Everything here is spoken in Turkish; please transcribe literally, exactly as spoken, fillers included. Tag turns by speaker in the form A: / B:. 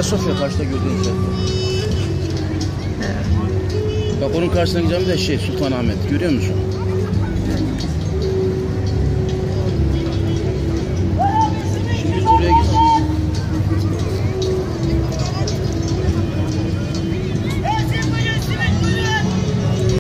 A: Ayasofya karşıda gördüğünüz yer.
B: Evet.
A: Bak onun karşısındaki cami de şey Sultanahmet. Görüyor musun?